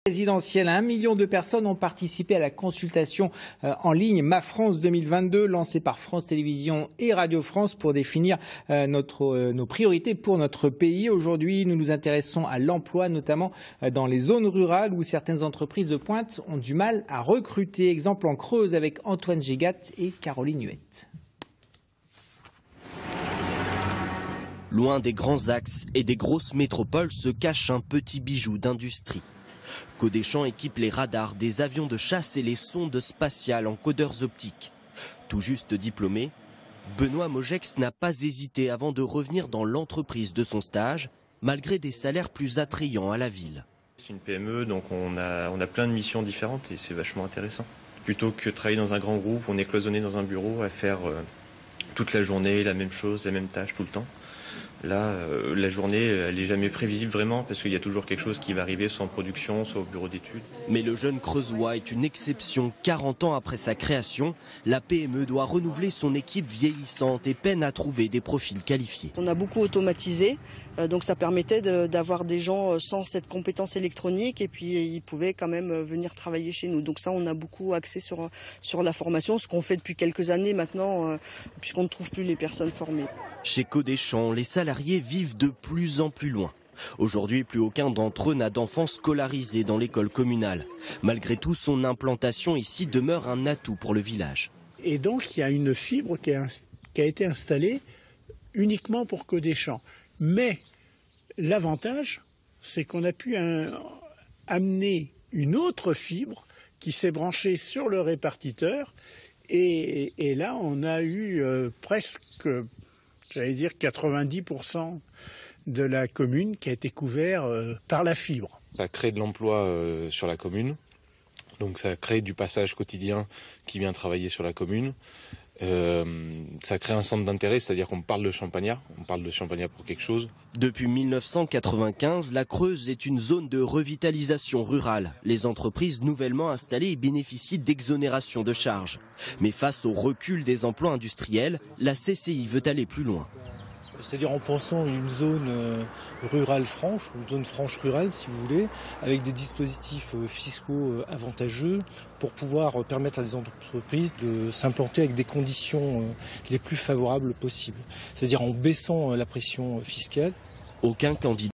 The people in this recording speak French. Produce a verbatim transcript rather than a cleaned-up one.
Présidentielle, un million de personnes ont participé à la consultation en ligne Ma France deux mille vingt-deux, lancée par France Télévisions et Radio France pour définir notre, nos priorités pour notre pays. Aujourd'hui, nous nous intéressons à l'emploi, notamment dans les zones rurales où certaines entreprises de pointe ont du mal à recruter. Exemple en Creuse avec Antoine Gégat et Caroline Huette. Loin des grands axes et des grosses métropoles se cache un petit bijou d'industrie. Codéchamps équipe les radars des avions de chasse et les sondes spatiales en codeurs optiques. Tout juste diplômé, Benoît Mogex n'a pas hésité avant de revenir dans l'entreprise de son stage, malgré des salaires plus attrayants à la ville. C'est une P M E, donc on a, on a plein de missions différentes et c'est vachement intéressant. Plutôt que travailler dans un grand groupe, on est cloisonné dans un bureau à faire euh, toute la journée la même chose, les mêmes tâches tout le temps. Là, euh, la journée, elle n'est jamais prévisible vraiment parce qu'il y a toujours quelque chose qui va arriver, soit en production, soit au bureau d'études. Mais le jeune Creusois est une exception. quarante ans après sa création, la P M E doit renouveler son équipe vieillissante et peine à trouver des profils qualifiés. On a beaucoup automatisé, euh, donc ça permettait de, d'avoir des gens sans cette compétence électronique et puis ils pouvaient quand même venir travailler chez nous. Donc ça, on a beaucoup axé sur, sur la formation, ce qu'on fait depuis quelques années maintenant, euh, puisqu'on ne trouve plus les personnes formées. Chez Codéchamps, les salariés vivent de plus en plus loin. Aujourd'hui, plus aucun d'entre eux n'a d'enfants scolarisés dans l'école communale. Malgré tout, son implantation ici demeure un atout pour le village. Et donc, il y a une fibre qui a, qui a été installée uniquement pour Codéchamps. Mais l'avantage, c'est qu'on a pu un, amener une autre fibre qui s'est branchée sur le répartiteur. Et, et là, on a eu euh, presque... j'allais dire quatre-vingt-dix pour cent de la commune qui a été couvert euh, par la fibre. Ça crée de l'emploi euh, sur la commune, donc ça crée du passage quotidien qui vient travailler sur la commune. Euh, ça crée un centre d'intérêt, c'est-à-dire qu'on parle de Champagnat, on parle de Champagnat pour quelque chose. Depuis mille neuf cent quatre-vingt-quinze, la Creuse est une zone de revitalisation rurale. Les entreprises nouvellement installées bénéficient d'exonérations de charges. Mais face au recul des emplois industriels, la C C I veut aller plus loin. C'est-à-dire en pensant une zone rurale franche, une zone franche rurale si vous voulez, avec des dispositifs fiscaux avantageux pour pouvoir permettre à des entreprises de s'implanter avec des conditions les plus favorables possibles. C'est-à-dire en baissant la pression fiscale. Aucun candidat